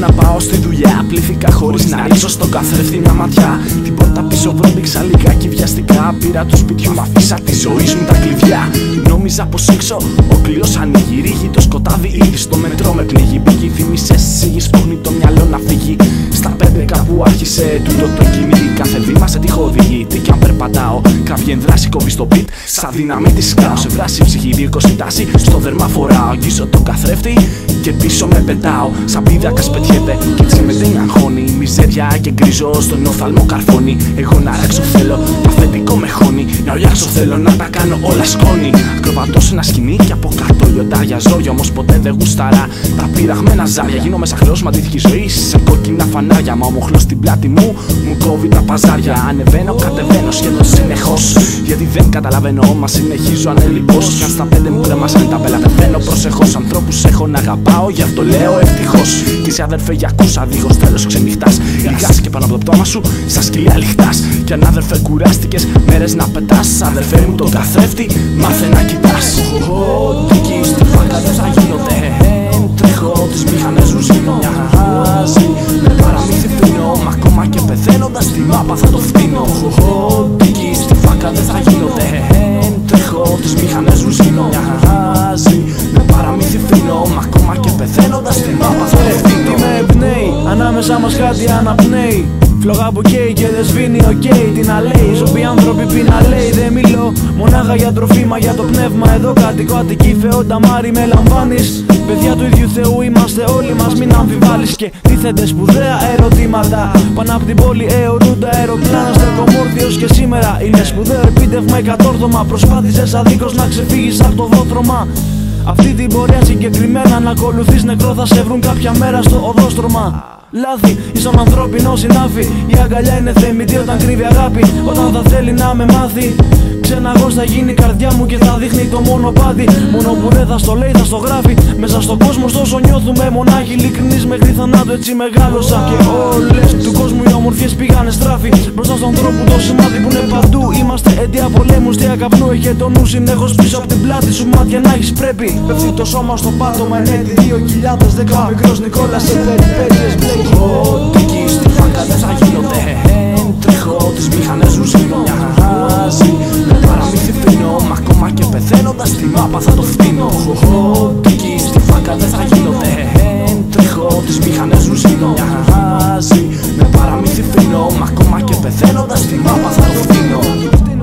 πάω στη δουλειά. Πλήθηκα χωρίς να ρίξω στον καθρέφτη μια ματιά. Την πόρτα πίσω βρόντιξα λιγάκι βιαστικά. Πήρα του σπιτιού, μ' αφήσα τη ζωή μου τα κλειδιά. Νόμιζα πως έξω ο κλειός ανοίγει. Ρίγει το σκοτάδι ήδη στο μετρό με πνίγει. Μπήκε θύμησες σίγη, σπρώχνει το μυαλό να φύγει. Στα 5 κάπου άρχισε τούτο το κυνήγι. Κάθε βήμα σε τείχο οδηγεί. Τι κι αν περπατάω, κραυγή ενδράση κόβει στο beat. Σαν δύναμη τη σκάω. Σε βράση ψυχή 2-20 τάση. Στο δέρμα φοράω. Αγγίζω το καθρέφτη και πίσω με πετάω. Σαν πίδακας πετιέται και έτσι με δεν αγχώνει. Μιζέρια και γκριζό στον όφθαλμο καρφώνει. Εγώ να ράξω θέλω, το αφεντικό με χώνει. Να ουλιάξω θέλω να τα κάνω όλα σκόνη. Ακροβατώ σε ένα σκηνή και από κάτω λιοντάρια. Ζόρια όμως ποτέ δεν γουσταρά τα πειραγμένα ζάρια. Γίνομαι σαν χρέος, μα αντίθηκη ζωή σε κόκκινα φανάρια. Μα ο μοχλός στην πλάτη μου κόβει τα παζάρια. Ανεβαίνω, κατεβαίνω σχεδόν συνεχώς. Γιατί δεν καταλαβαίνω, μα συνεχίζω ανελιπώς. Κι αν στα 5 μου κρέμασαν τα μπέλα, πεθαίνω προσεχώς. Ανθρώπους έχω να αγαπάω, γι' αυτό λέω ευτυχώς. Κι εσύ αδερφέ για ακούσα, δίχως τέλος ξενυχτάς. Λιγάς και πάνω από το πτώμα σου, σαν σκυλιά λιχτάς. Κι αν αδερφέ κουράστηκες μέρες να πετάς, αδερφέ μου τον καθρέφτη, μάθε να κοιτάς. Δική στη φάκα δεν θα γίνονται. Τρέχω τις μηχανές μου σβήνω μια χάζι. Με παραμύθι φτύνω, μα ακόμα και πεθαίνοντας στη μάπα θα το φτύνω. Δική στη φάκα δεν θα γίνονται. Τρέχω τις μηχανές μου σβήνω μια χάζι. Με παραμύθι φτύνω, μα ακόμα και πεθαίνοντας στη μάπα θα το φτύνω. Τι με εμπνέει, ανάμεσα μας κάτι αναπνέει. Φλόγα που καίει και δεν σβήνει, οκ, τι να λέει. Ζωποί άνθρωποι πει να λέει. Δεν μιλώ μονάχα για τροφή, μα για το πνεύμα. Εδώ κατοικώ Αττική, Φεό, Νταμάρι, με λαμβάνεις. Παιδιά του ίδιου Θεού είμαστε όλοι μας, μην αμφιβάλλεις. Και τίθενται σπουδαία ερωτήματα. Πάνω απ' την πόλη αιωρούνται αεροπλάνα. Στεκομόρθιος και σήμερα είναι σπουδαίο επίτευγμα. Εκατόρθωμα προσπάθησες αδίκως να ξεφύγεις από το δόθρωμα. Αυτή την πορεία συγκεκριμένα να ακολουθείς, νεκρό θα σε βρουν κάποια μέρα στο οδόστρωμα. Λάθη, ίσον ανθρώπινο συνάφι. Η αγκαλιά είναι θεμητή όταν κρύβει αγάπη. Όταν θα θέλει να με μάθει, ξεναγός θα γίνει η καρδιά μου και θα δείχνει το μονοπάτι. Μόνο που δεν θα στο λέει, θα στο γράφει. Μέσα στον κόσμο τόσο νιώθουμε μονάχοι. Ειλικρινείς μέχρι θανάτου, έτσι μεγάλωσα. Και όλες του κόσμου οι ομορφιές πήγανε στράφη. Μπροστά στον τρόπο το σημάδι που είναι παντού. Είμαστε αιτία πολέμου, στία καπνού. Έχει το νου συνέχως πίσω από την πλάτη σου. Μάτια να έχεις πρέπει. Πέφτει το σώμα στο πάτωμα, είναι τη 2010. Μικρός Νικόλας σε περιπέτειες μπλέκει. Δική στη φάκα δεν θα γίνονται. Τρέχω τις μηχανές μου σβήνω μια χάζι. Με παραμύθι φτύνω, μα ακόμα και πεθαίνοντας στη μάπα θα το φτύνω. Δική στη φάκα δεν θα γίνονται. Τρέχω τις μηχανές μου σβήνω μια χάζι. Με παραμύθι φτύνω, μα ακόμα και πεθαίνοντας στη μάπα θα το φτύνω.